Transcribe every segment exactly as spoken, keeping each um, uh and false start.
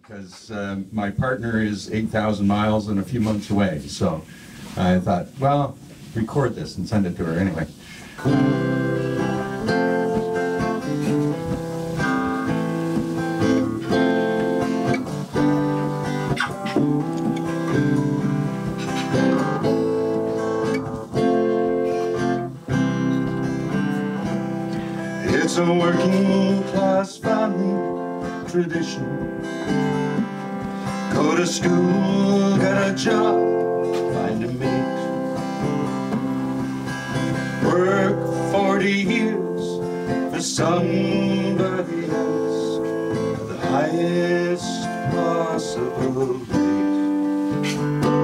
because uh, my partner is eight thousand miles and a few months away. So I thought, well, record this and send it to her anyway. It's a working class family tradition. Go to school, get a job, find a mate. Work forty years for somebody else at the highest possible rate.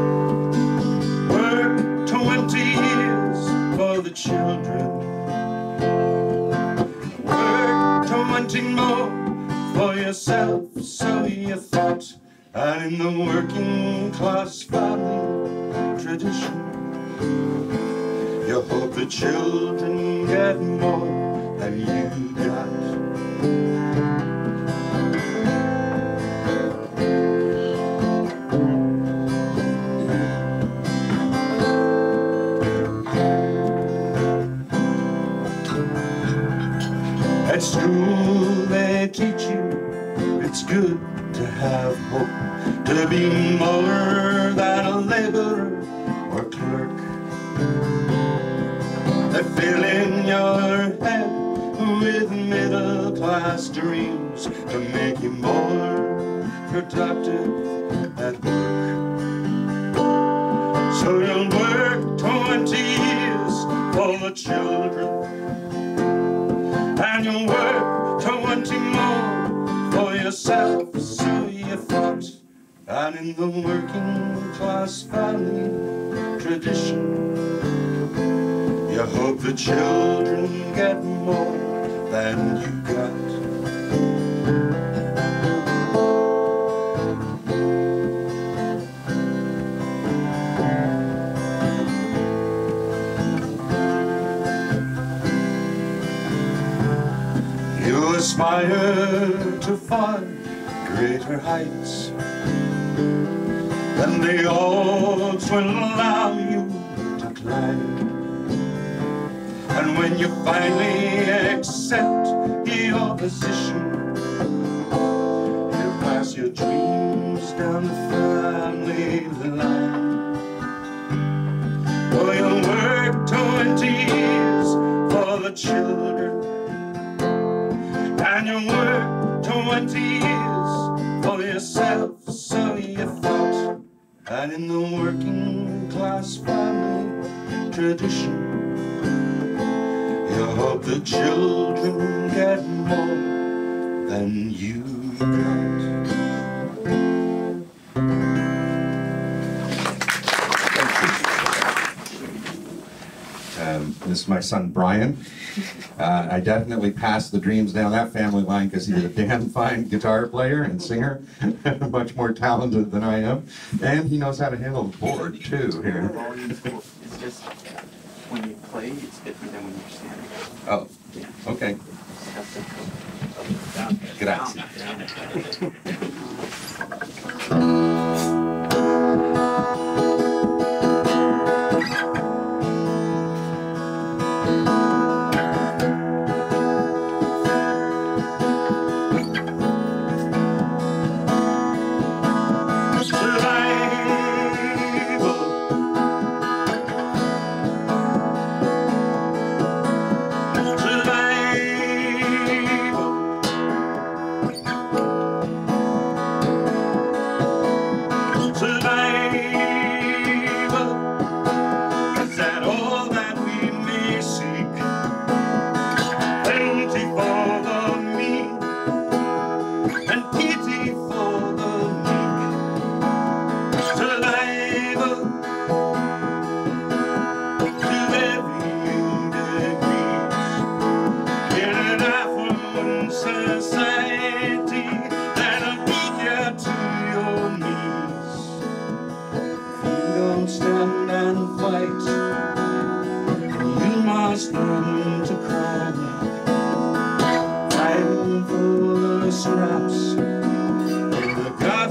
Work twenty years for the children. Wanting more for yourself, so you thought. And in the working class family tradition, you hope the children get more than you got. At school they teach you it's good to have hope, to be more than a laborer or clerk. They fill in your head with middle-class dreams to make you more productive at work. So you'll work twenty years for the children, and you'll work twenty more for yourself, so you thought. And in the working class family tradition, you hope the children get more than you got. You aspire to find greater heights than the odds will allow you to climb. And when you finally accept your position, you'll pass your dreams down the family line. Oh, you'll work twenty years for the children, and you work twenty years for yourself, so you thought. And in the working class family tradition, you hope the children get more than you got. Um, this is my son Brian. Uh, I definitely passed the dreams down that family line because he's a damn fine guitar player and singer, much more talented than I am, and he knows how to handle the board too. Here. It's just when you play, it's different than when you're standing. Oh, yeah. Okay. Grazie. Stand and fight, you must learn to cry, fighting for the scraps in the garden.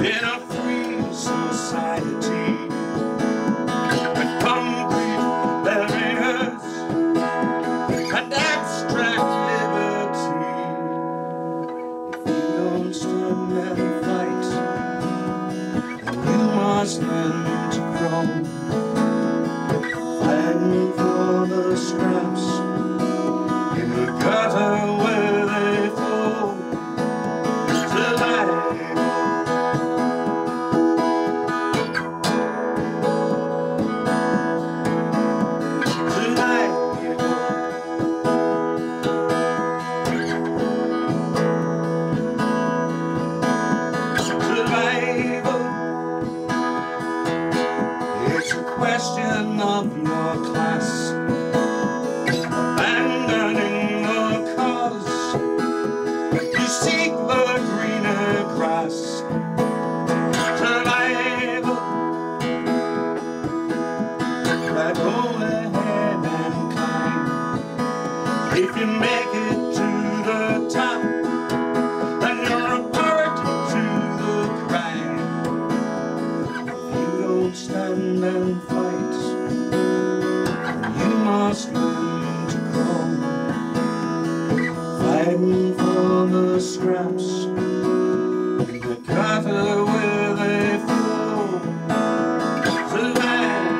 in a free society with concrete barriers and abstract liberty. If you don't stand and fight, then you must learn to crawl, fighting for the scraps in the gutter where they fall. Survival, question of your class, abandoning the cause, you seek the greener grass. Survival, right, go ahead and climb. If you make it to the top, then you're a part to the crime. If you don't stand and fight, you must learn to crawl, fighting for the scraps in the gutter where they flow. Survive.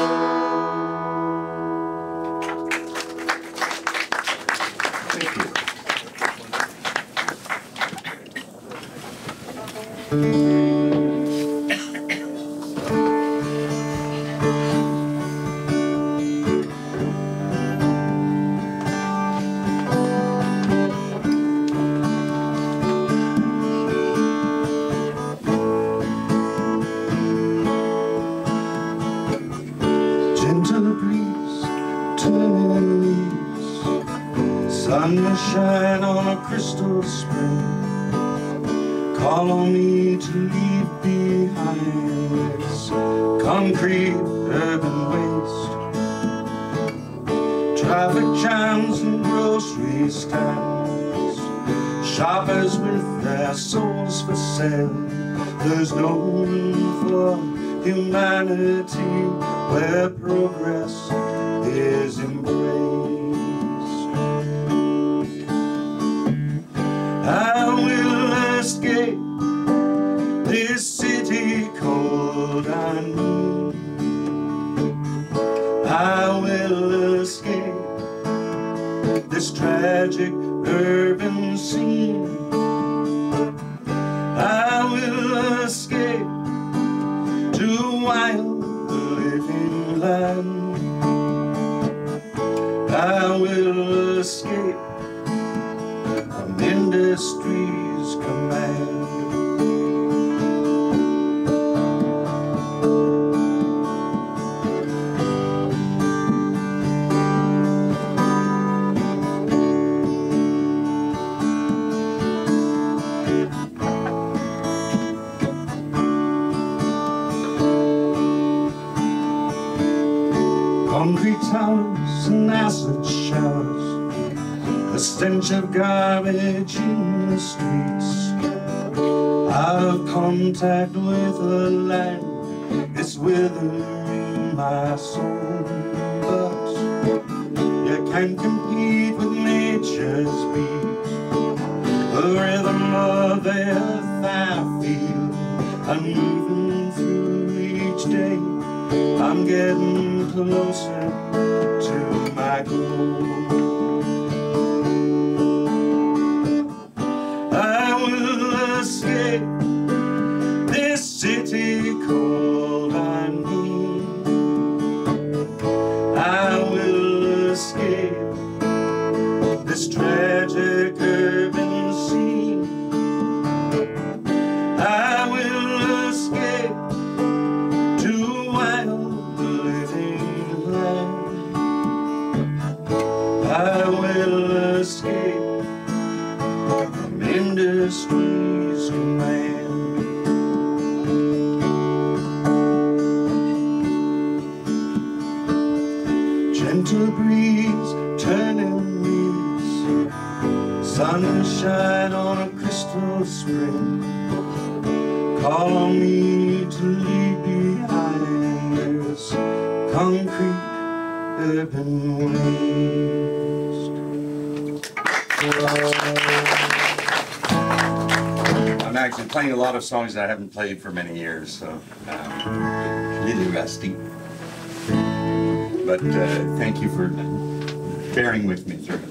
Thank you. Gentle breeze, turning leaves, sunshine on a crystal spring. Call on me to leave behind this concrete urban waste. Traffic jams and grocery stands, shoppers with their souls for sale. There's no room for humanity where progress is embraced. I will escape this city cold and mean. I will escape this tragic urban scene. I will escape to wild living land. I will escape from industry's command. Concrete towers and acid showers, the stench of garbage in the streets. Out of contact with the land, it's withering my soul. But you can't compete with nature's beat, the rhythm of earth I feel. I'm moving through each day, I'm getting closer to my goal. I will escape this city cold and mean. I will escape this tragic urban scene. I will escape to wild living land. I will escape from industry's command. Gentle breeze, turning leaves, sunshine on a crystal spring. Call on me to leave behind this concrete urban waste. I'm actually playing a lot of songs that I haven't played for many years, so um, a little rusty. But uh, thank you for bearing with me through it.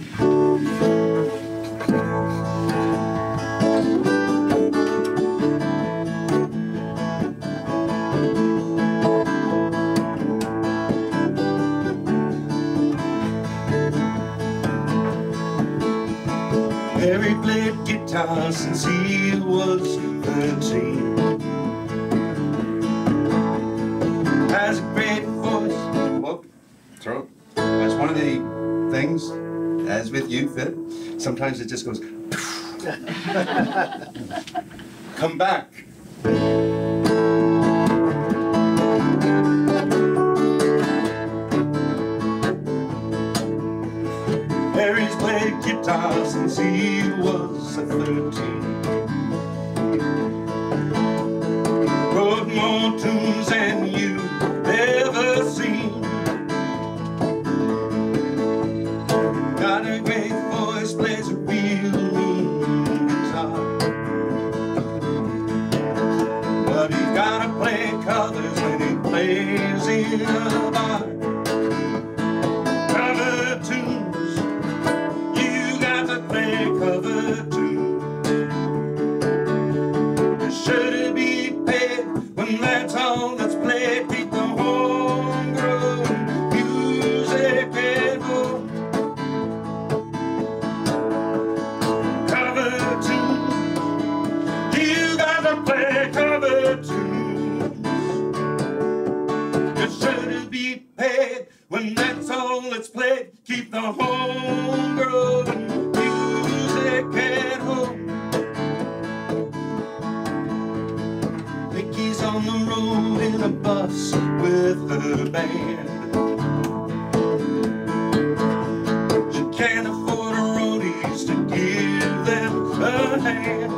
Harry played guitar since he was thirteen. Has a great voice. Whoop, throat. That's one of the things, as with you, Fit. Sometimes it just goes. Come back. Harry's played guitar since he was thirteen. Wrote more tunes than you've ever seen. Got a great voice, plays a real mean guitar. But he's gotta play covers when he plays in a bar. Cover tunes, cover tunes. Should it be paid when that's all that's played? Keep the homegrown music at home. Cover tunes, you gotta play cover tunes. Should it be paid when that's all that's played? Keep the homegrown at home. Vicky's on the road in a bus with her band. She can't afford her roadies to give them a hand.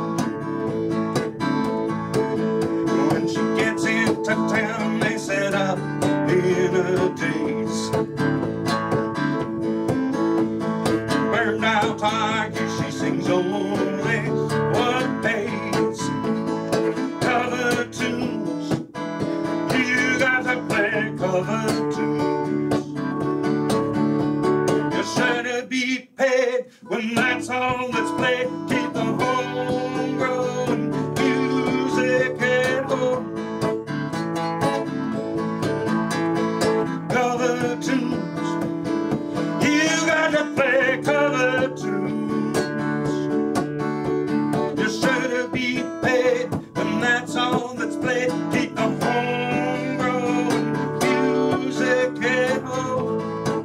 When she gets into town, they set up in a daze. Burned out tiger, she sings only what pays. Cover tunes, you gotta play cover tunes. You should be paid when that's all that's played. Keep the homegrown music at home. Cover tunes, you gotta play cover tunes. You should be paid when that's all that's played. Keep the homegrown music at home.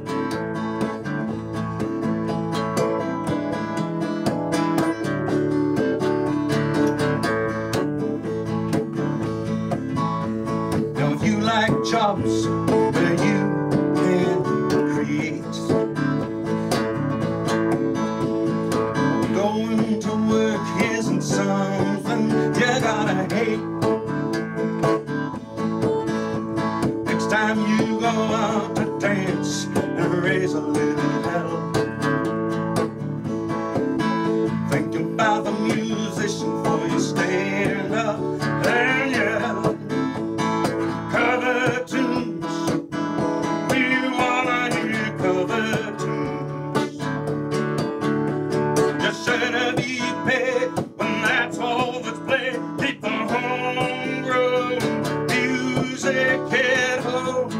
Now if you like jobs where you can create, going to work isn't something you gotta hate. Next time you go out to dance and raise a little hell, think about the musician before you stand up and yell. Cover tunes, we wanna hear cover tunes. You should be paid when that's all that's played. Keep the homegrown music at home.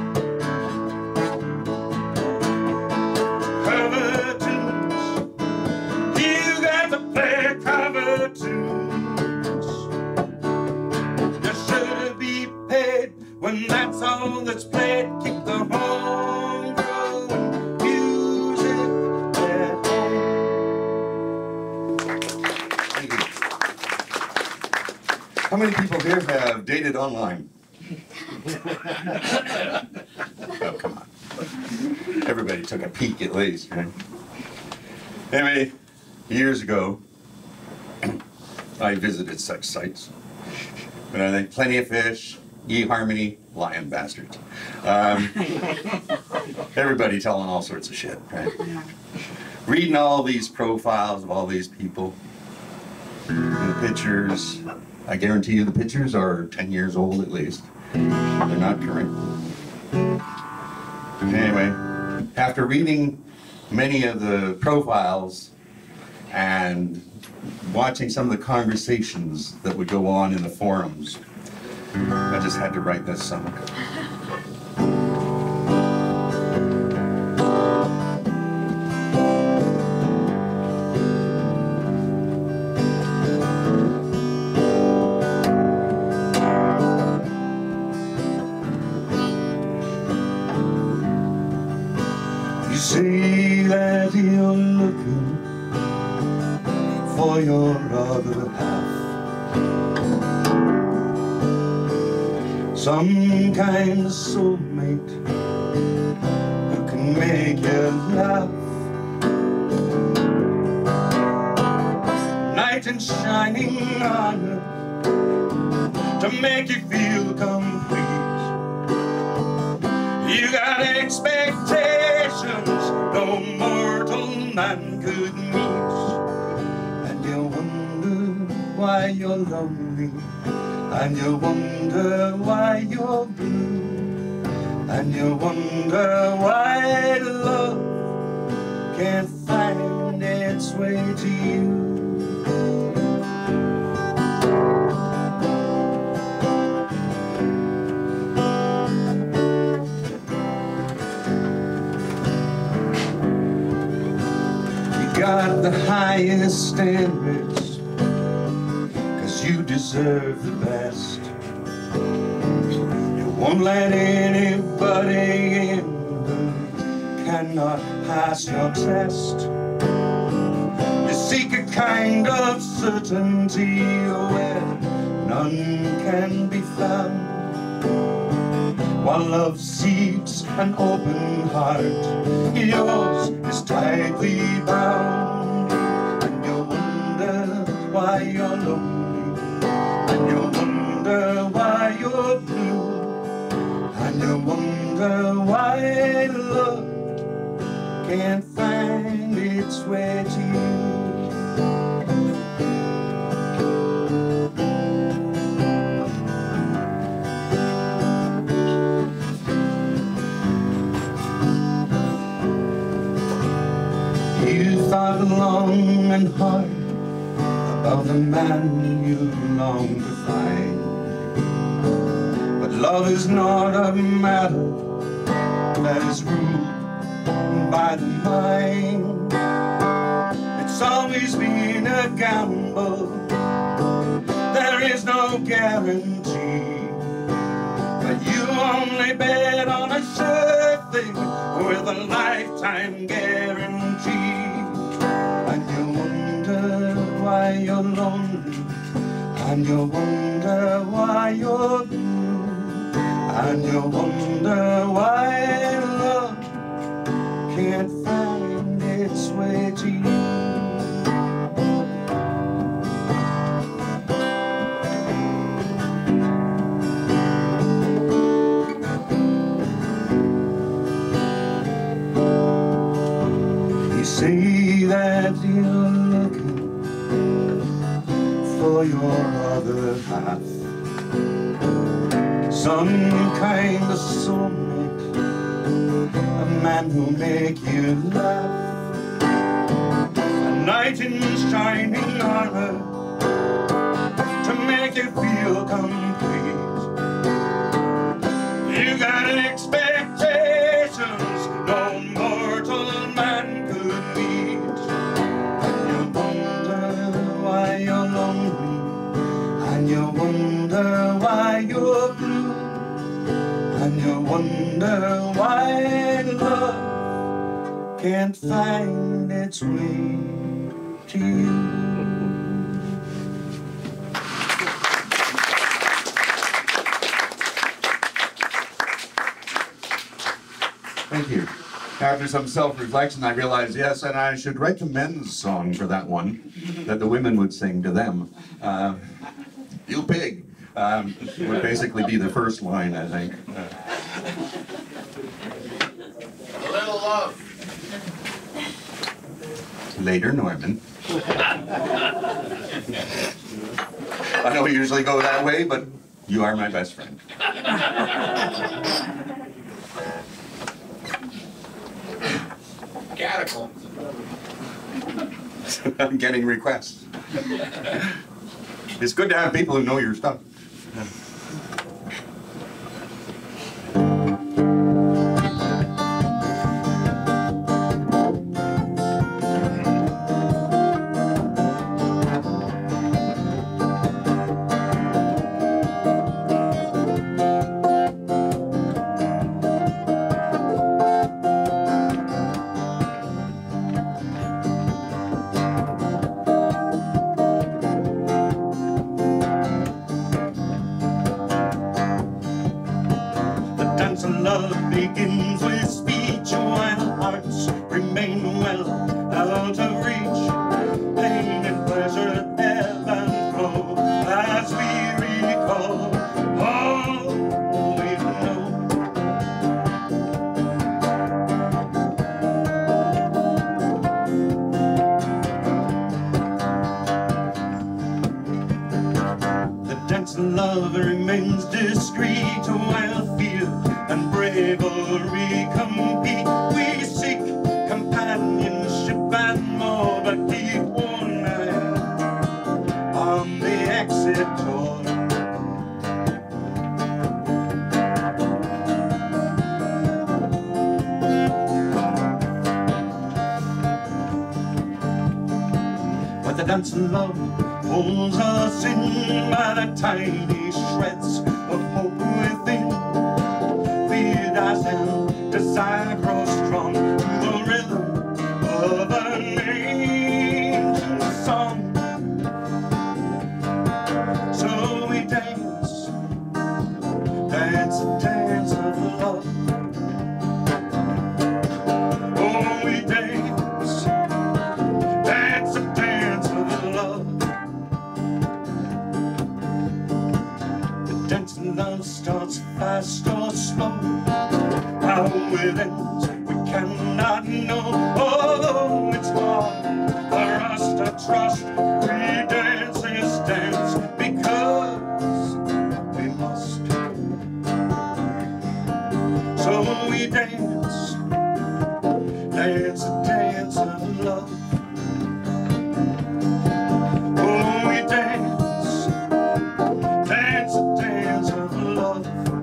Cover tunes, you got to play cover tunes. You should be paid when that's all that's played. Keep the homegrown music at home. Thank you. How many people here have dated online? Oh, come on. Everybody took a peek at least, right? Anyway, years ago, I visited such sites. But I think Plenty of Fish, eHarmony, Lion Bastards. Um, everybody telling all sorts of shit, right? Reading all these profiles of all these people, and the pictures. I guarantee you the pictures are ten years old at least. They're not current. Anyway, after reading many of the profiles and watching some of the conversations that would go on in the forums, I just had to write this song. You say that you're looking for your other half, some kind of soulmate who can make you laugh. Knight in shining armor to make you feel complete. You got expectations no mortal man could meet, and you wonder why you're lonely, and you wonder why you're blue, and you wonder why love can't find its way to you. Got the highest standards, 'cause you deserve the best. You won't let anybody in who cannot pass your test. You seek a kind of certainty where none can be found, while love seeks an open heart, yours is tightly bound. And you wonder why you're lonely, and you wonder why you're blue, and you wonder why love can't find its way to you. You thought long and hard about the man you long to find, but love is not a matter that is ruled by the mind. It's always been a gamble, there is no guarantee, but you only bet on a sure thing with a lifetime guarantee. And you wonder why you're lonely, and you wonder why you're blue, and you wonder why love can't find its way to you. Say that you're looking for your other half, some kind of soulmate, a man who'll make you laugh, a knight in shining armor to make you feel complete. You got expectations no mortal man could meet, and you wonder why you're lonely, and you wonder why you're blue, and you wonder why love can't find its way to you. Thank you. After some self-reflection, I realized, yes, and I should write the men's song for that one, that the women would sing to them. Uh, you pig. Um, would basically be the first line, I think. Uh, A little love. Later, Norman. I don't usually go that way, but you are my best friend. Catacombs. I'm getting requests. It's good to have people who know your stuff. Love begins with speech while hearts remain well out of reach. Pain and pleasure ebb and flow as we recall all we've known. The dance of love remains discreet while fear and bravery compete. We seek companionship and more, but keep one eye on the exit door. But the dance of love holds us in by the tiny shreds of hope within. Dies down, desire grows strong to the rhythm of an ancient song. So we dance, dance the dance of love. Oh, we dance, dance the dance of love. The dance of love starts fast or slow. How it ends, we cannot know. Oh, it's hard for us to trust. We dance this dance because we must. So we dance, dance the dance of love. Oh, we dance, dance the dance of love.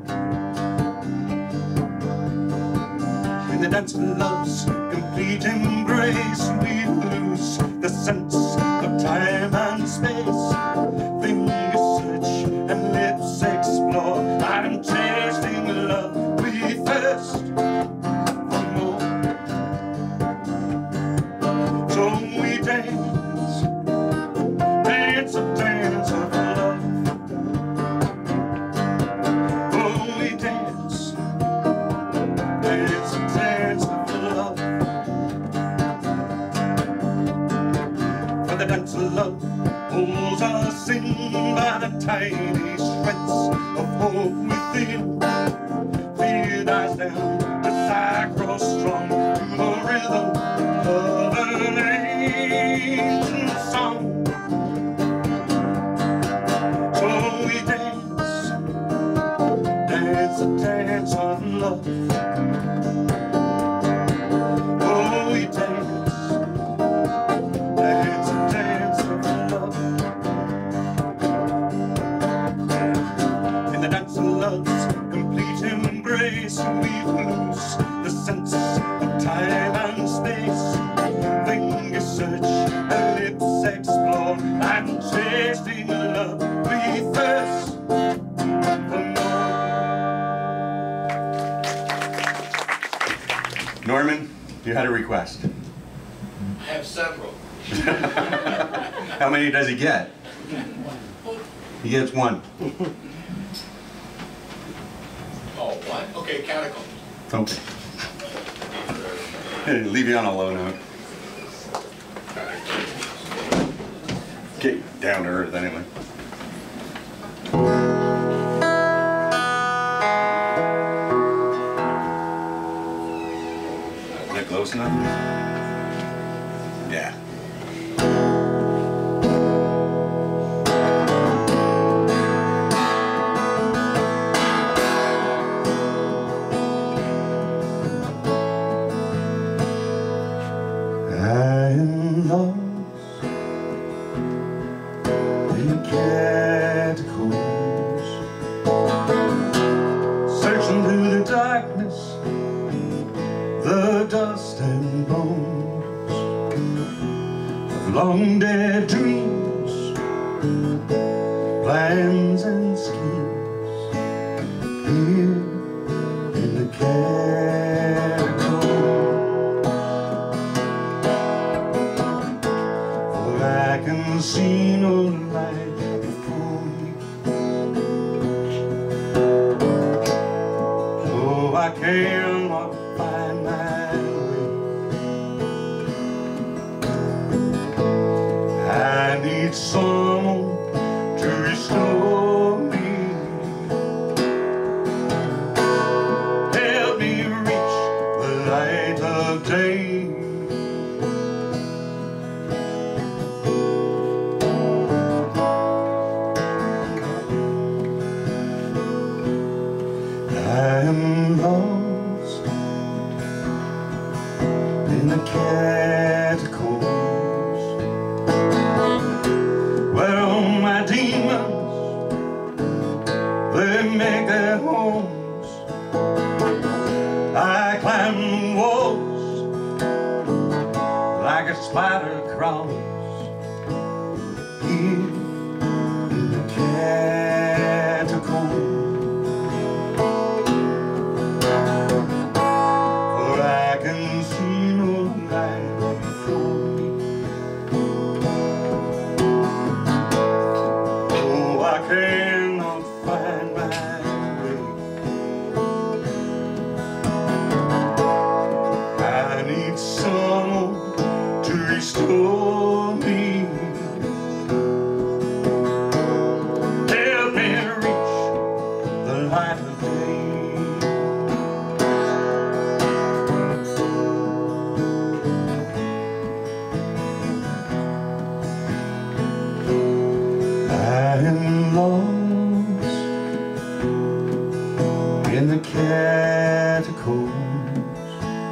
In the dance of love's complete embrace, we lose the sense of time and space. Fingers search and lips explore. I'm tasting love, we thirst for more. So we dance, dance the dance of love. Oh, we dance, dance the dance of love. For the dance of love pulls us in by the tiny shreds of hope within. Fear dies down, desire grows strong to the rhythm of an ancient song. So we dance, dance the dance of love. Oh, we dance, dance the dance of love. In the dance of love's complete embrace, we lose the sense of time and space. Fingers search and lips explore. I'm tasting love, we thirst for more. Norman, you had a request. I have several. How many does he get? He gets one. Oh, what? Okay, catacombs. Okay. Leave you on a low note. Okay, down to earth anyway. Close enough? Yeah. I am lost in the catacombs, searching through the darkness, the dust and bones of long dead dreams, plans and schemes here in the catacombs. For I can see no light before me, so I cannot find my way. I need someone to restore me, help me reach the light of day. I am lost in the catacombs, where all my demons, they make their homes. I climb the walls like a spider crawls here in the catacombs. For I can see no light before me, oh, I cannot find my way. I need someone to restore me, help me reach the light of day. I am lost in the catacombs.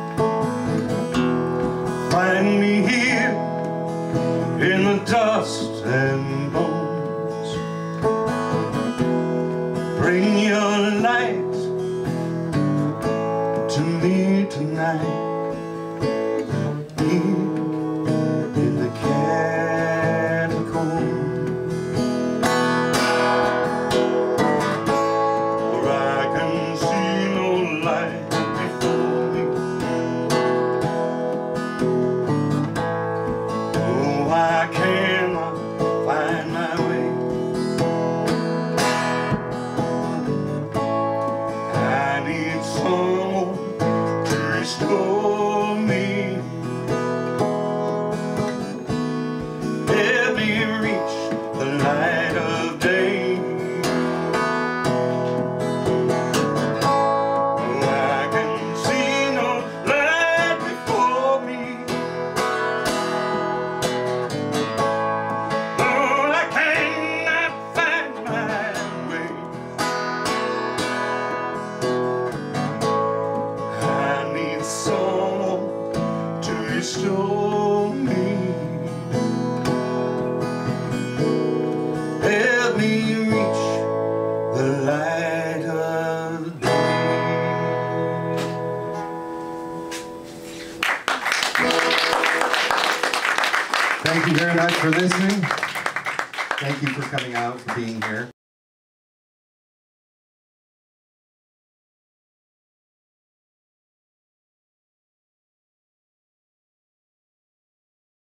Find me here in the dust and bones. Bring your light to me tonight, here in the catacombs. For I can see no light before me, oh, I cannot find my way. I need someone to restore me, help me reach the light of day. Oh, I can see no light before me, oh, I cannot find my way. I need someone to restore me, help me reach the light of day. Thank you very much for listening. Thank you for coming out, for being here.